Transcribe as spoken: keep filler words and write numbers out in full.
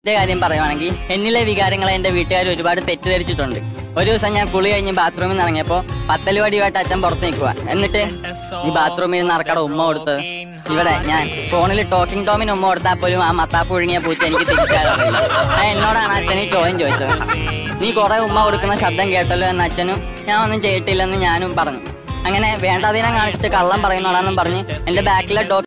കാര്യം പറയുവാണെങ്കിൽ എന്നിലെ വികാരങ്ങളെ എന്റെ വീട്ടുകാർ ഒരുപാട് തെറ്റിദ്ധരിച്ചിട്ടുണ്ട്. ഒരു ദിവസം ഞാൻ കുളി കഴിഞ്ഞ് ബാത്റൂമിൽ നിന്ന് ഇറങ്ങിയപ്പോ പത്തലുവടിയുമായിട്ട് അച്ഛൻ പുറത്ത് നിൽക്കുക. എന്നിട്ട് ഈ ബാത്റൂമിൽ നിന്ന് നടക്കട ഉമ്മ കൊടുത്ത് ഇവിടെ ഞാൻ ഫോണിൽ ടോക്കിംഗ് ടോമിന് ഉമ്മ കൊടുത്താൽ പോലും ആ മത്താപ്പ് ഒഴുങ്ങിയ പൂച്ച എനിക്ക് തിരിക്കാറില്ല. എന്നോടാണ് അച്ഛൻ ഈ ചോദ്യം ചോദിച്ചത്. നീ കുറെ ഉമ്മ കൊടുക്കുന്ന ശബ്ദം കേട്ടല്ലോ എന്ന് അച്ഛനും ഞാൻ ഒന്നും ചെയ്തിട്ടില്ലെന്ന് ഞാനും പറഞ്ഞു. അങ്ങനെ വേണ്ടാതീനം കാണിച്ചിട്ട് കള്ളം പറയുന്നോടാന്നും പറഞ്ഞ് എന്റെ ബാക്കിലെ